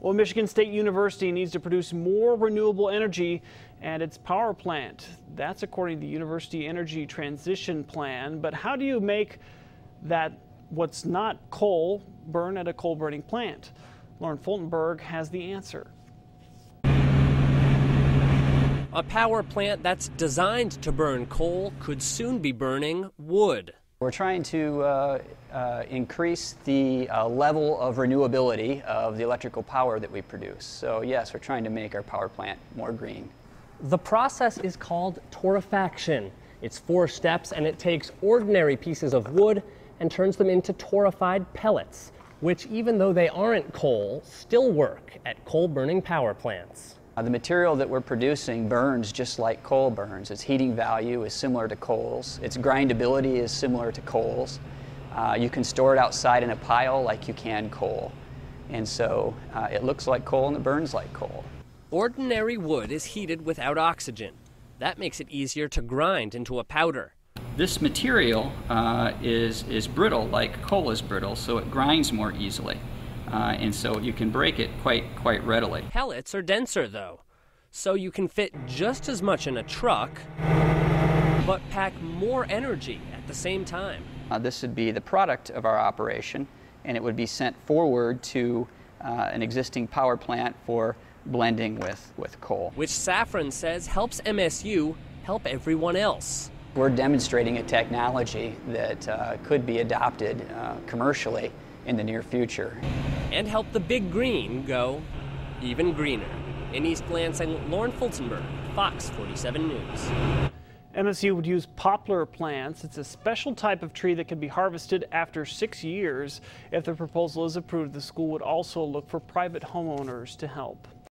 Well, Michigan State University needs to produce more renewable energy at its power plant. That's according to the University Energy Transition Plan. But how do you make that what's not coal burn at a coal burning plant? Lauren Fultonberg has the answer. A power plant that's designed to burn coal could soon be burning wood. We're trying to increase the level of renewability of the electrical power that we produce. So yes, we're trying to make our power plant more green. The process is called torrefaction. It's 4 steps, and it takes ordinary pieces of wood and turns them into torrefied pellets, which, even though they aren't coal, still work at coal-burning power plants. The material that we're producing burns just like coal burns. Its heating value is similar to coal's. Its grindability is similar to coal's. You can store it outside in a pile like you can coal. And so it looks like coal and it burns like coal. Ordinary wood is heated without oxygen. That makes it easier to grind into a powder. This material is brittle like coal is brittle, so it grinds more easily. And so you can break it quite readily. Pellets are denser though, so you can fit just as much in a truck, but pack more energy at the same time. This would be the product of our operation, and it would be sent forward to an existing power plant for blending with coal. Which Safran says helps MSU help everyone else. We're demonstrating a technology that could be adopted commercially in the near future. And help the Big Green go even greener. In East Lansing, Lauren Fultonberg, Fox 47 News. MSU would use poplar plants. It's a special type of tree that can be harvested after 6 years. If the proposal is approved, the school would also look for private homeowners to help.